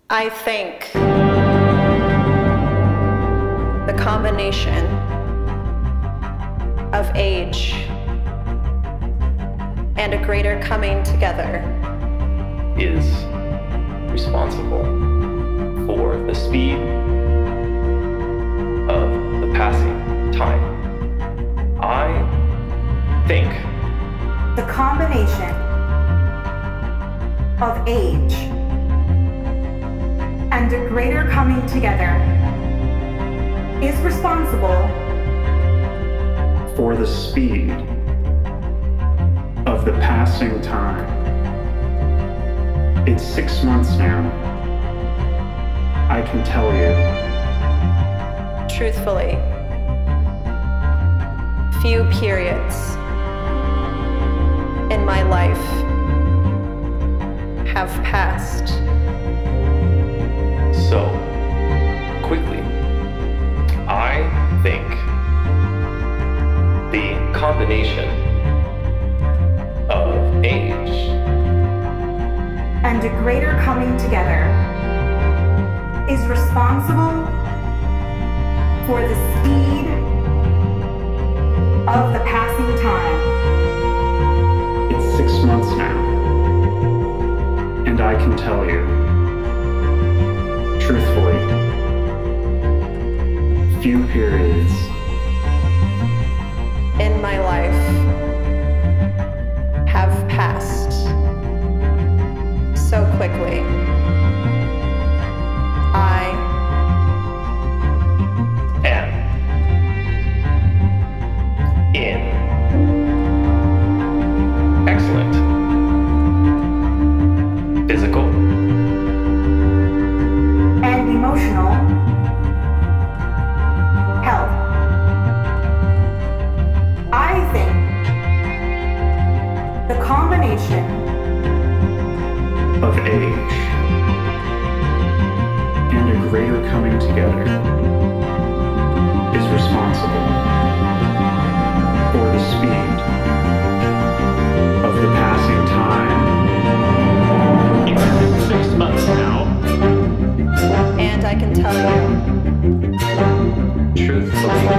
I think the combination of age and a greater coming together is responsible for the speed of the passing time. I think the combination of age and a greater coming together is responsible for the speed of the passing time. It's 6 months now. I can tell you. Truthfully, few periods in my life have passed so quickly. I think the combination of age and a greater coming together is responsible for the speed of the passing time. It's 6 months now, and I can tell you, truthfully, few periods in my life have passed so quickly. I am in excellent physical and emotional health. I think the combination of age and a greater coming together is responsible for the speed of the passing time. It's 6 months now. and I can tell you, Truthfully,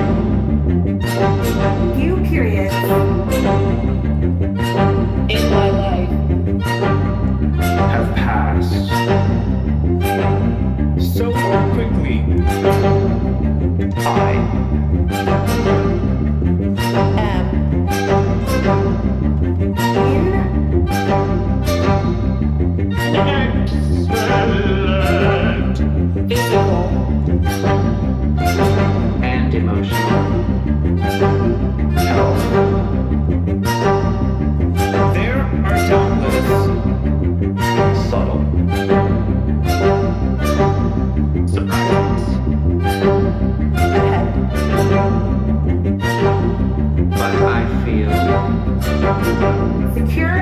few periods in my life Have passed so quickly. I am excellent physical and emotional health. There are doubtless subtle surprises, ahead. but I feel secure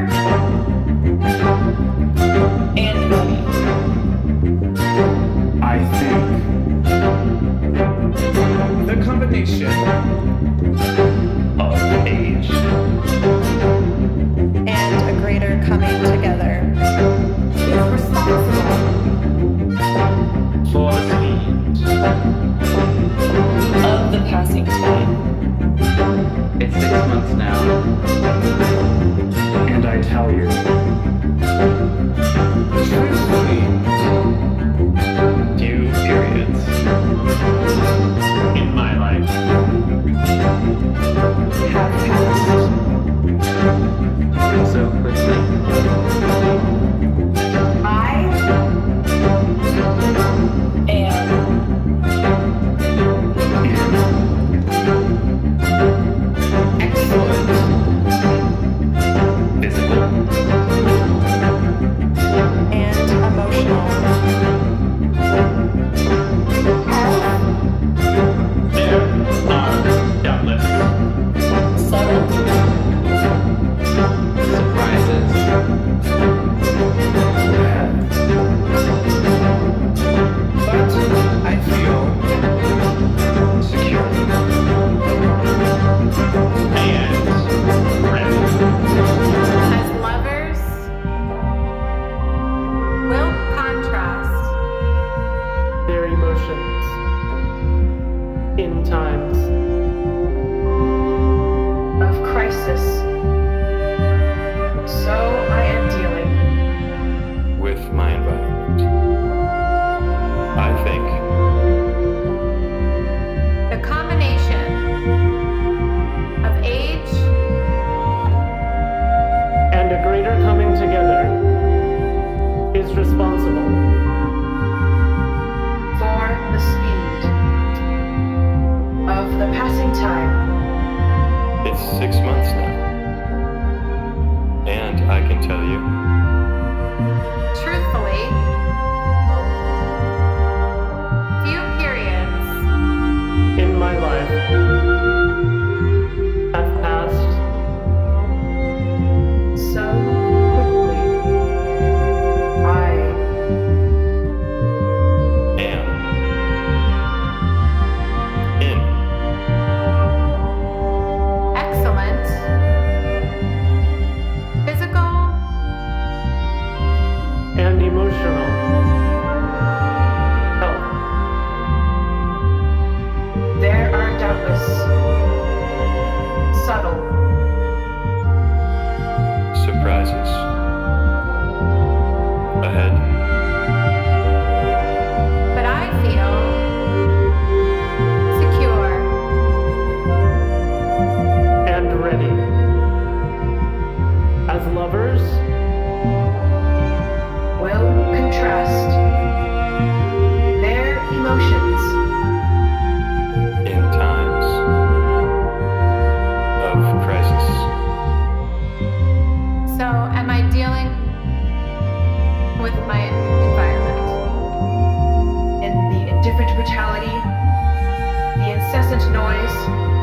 And ready. I think the combination of age And a greater coming together is responsible for the speed of the passing time. It's 6 months now. and I tell you, Truthfully, few periods in my life Have passed so quickly. I and Excellent physical crisis. So I am dealing with my environment. I think The combination of age and a greater coming together is responsible for the speed of the passing time. it's 6 months now. And I can tell you, truthfully, few periods in my life have passed So quickly. I am in excellent physical and emotional health. There are doubtless subtle surprises ahead. but I feel secure And ready. As lovers, will contrast their emotions In times of crisis. so am I dealing with my environment in the indifferent brutality, the incessant noise,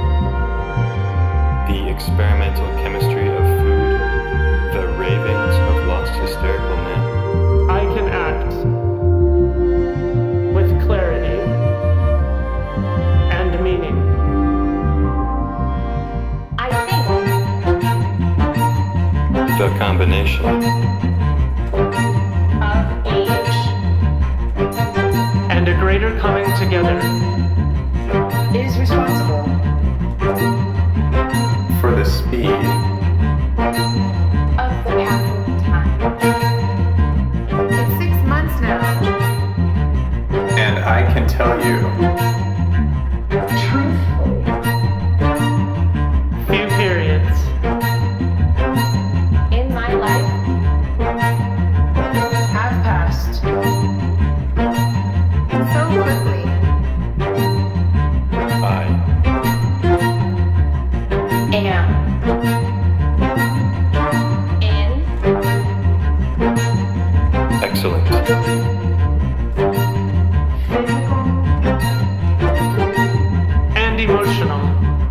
The experimental chemistry of food, the ravings of lost hysterical men. I can act with clarity and meaning. I think The combination of age And a greater coming together is responsible for the speed of the passing time. It's 6 months now. and I can tell you few periods In my life, have passed so quickly, I am in excellent. and emotional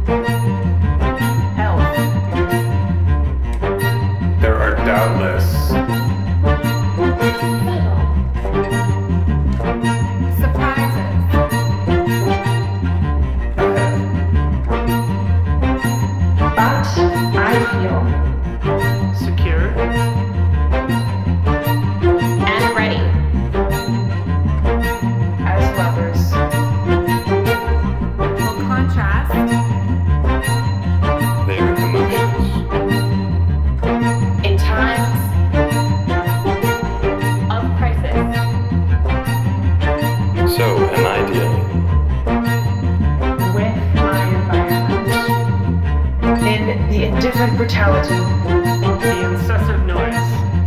health. there are doubtless surprises, ahead. But I feel secure and ready. as lovers Will contrast Their emotions. in times of crisis. So am I dealing with my environment. In the indifferent brutality, the incessant noise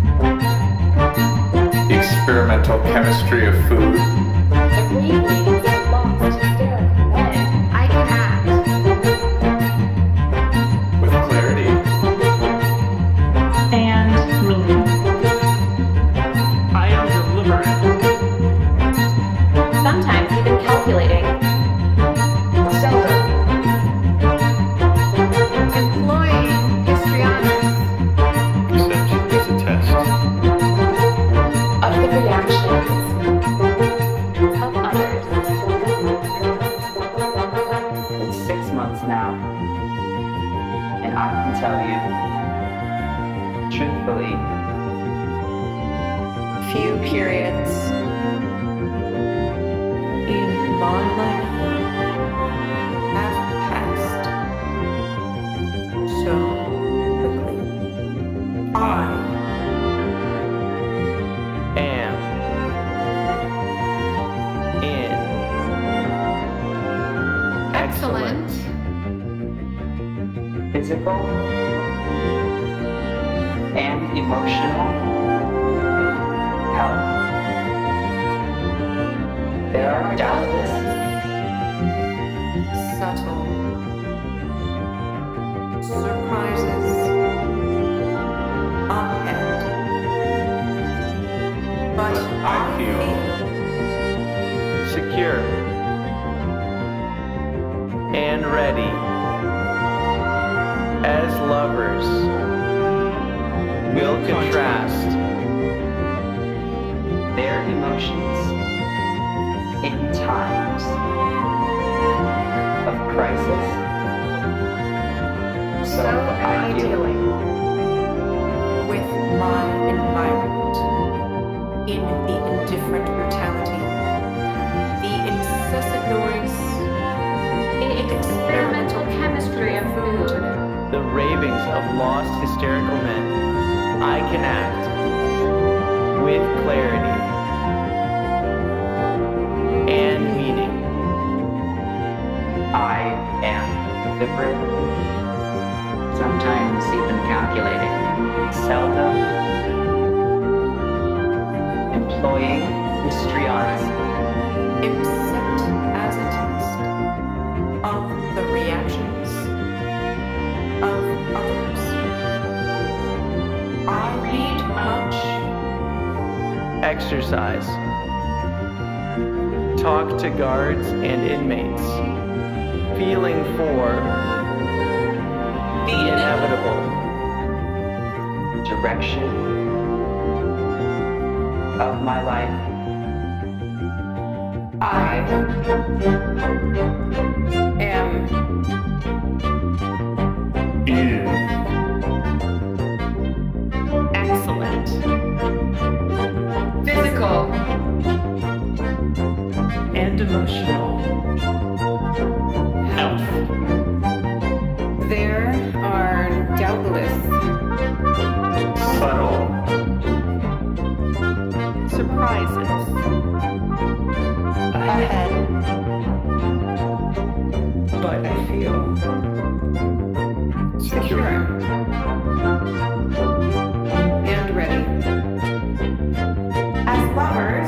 The experimental chemistry of food, The ravings of lost hysterical men. I can act with clarity and meaning. I am deliberate sometimes even calculating, Seldom employing histrionics except as a test. of the reactions of others. It's 6 months now. And I can tell you, truthfully, Few periods in my life have passed. So physical and emotional health. There are doubtless subtle surprises ahead. But I feel secure and ready as lovers will contrast their emotions in times of crisis. So ideally, with my environment, in the indifferent brutality, the incessant noise, the experimental chemistry of food, the ravings of lost hysterical men, I can act with clarity and meaning. I am deliberate, sometimes even calculating, seldom employing histrionics, except as a test of the reactions of others. I read much, Exercise. Talk to guards and inmates, feeling for the inevitable. direction of my life. I am In excellent. Physical and emotional health. There are doubtless subtle, surprises ahead. But I feel secure and ready. As lovers,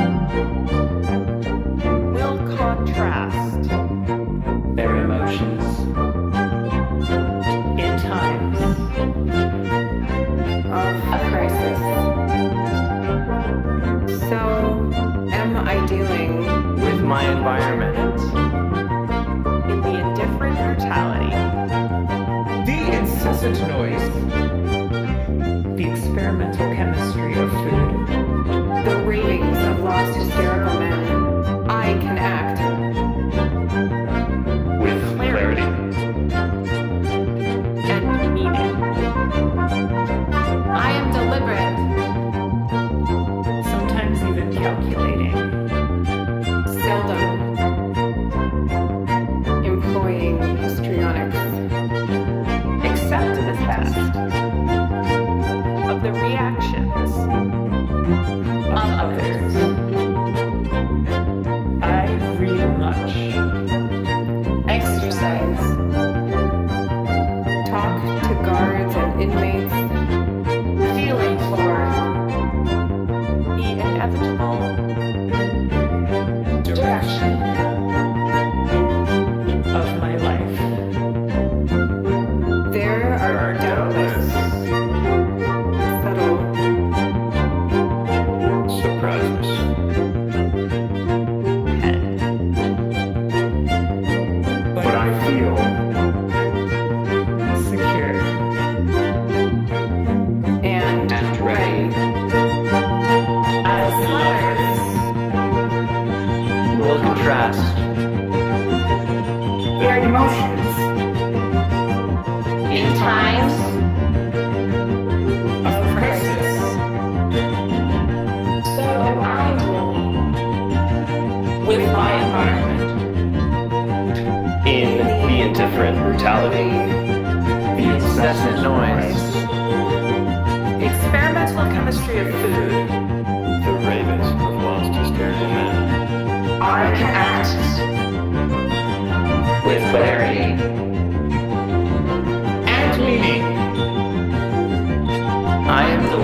will contrast their emotions in times of a crisis. So, am I dealing With my environment, in the indifferent brutality, the incessant noise, the experimental chemistry of food, the ravings of lost hysterical men? I can act with clarity. and meaning. I am deliberate, sometimes even calculating, Seldom employing histrionics, except to the test of the reactions of others. I read much, exercise, talk to guards and inmates, feeling for the inevitable direction of my life. There are doubtless subtle Surprises. but I feel Secure and ready. as lovers, will contrast Their emotions in times of crisis. So I with my environment, in the indifferent brutality, the incessant noise, experimental chemistry of food. The ravings of lost hysterical men. I can act with clarity and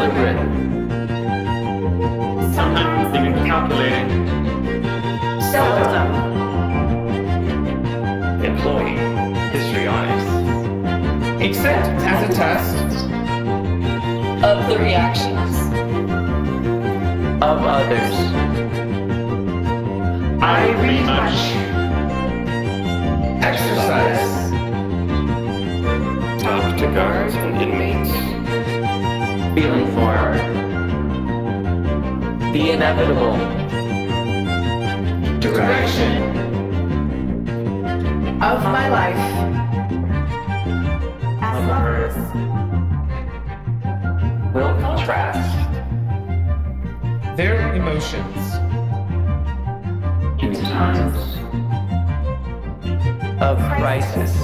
deliberate. Sometimes Even calculating. seldom. Employing histrionics. Except as a test Of the reactions. Of others. I read much. exercise. Talk to guards and inmates. Feeling for The inevitable. Direction. Of my life. As lovers. will contrast Their emotions. in times Of crisis.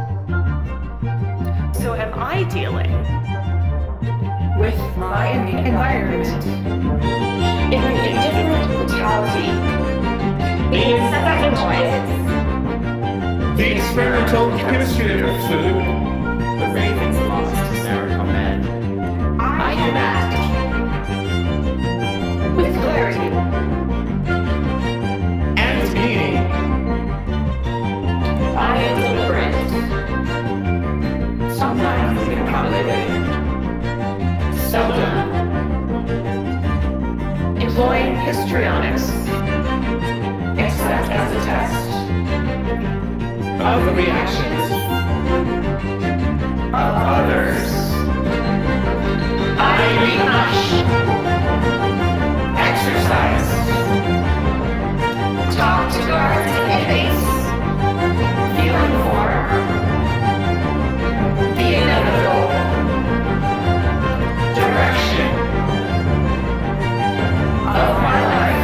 So am I dealing With my environment. in an indifferent brutality. In second voice. The experimental chemistry of food. the ravens lost hysterical men. I can act with clarity. And meaning. I am deliberate. Sometimes even calculated. Seldom. Employing histrionics. Except as a test Of the reactions. of others. I read much. Exercise. Talk to guards and inmates. Feeling for The inevitable. direction of my life.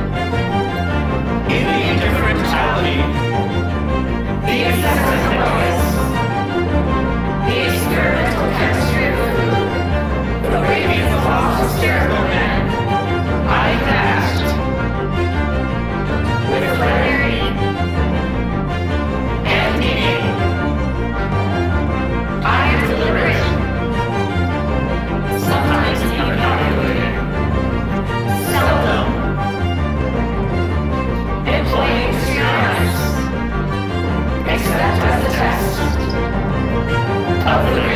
In the indifferent brutality. The incessant noise. The experimental chemistry of food. The radiance of lost hysterical men. I cast With clarity and meaning. I am deliberate. sometimes even calculated. Seldom. Employing histrionics. Except as a test Of the